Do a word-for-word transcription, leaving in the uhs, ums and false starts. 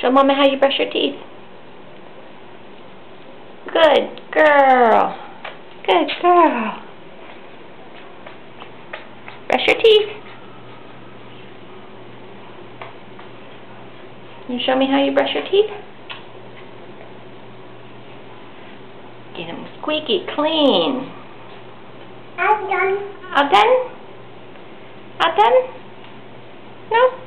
Show Mama how you brush your teeth. Good girl. Good girl. Brush your teeth. Can you show me how you brush your teeth? Get them squeaky clean. I'm done. All done? All done? No?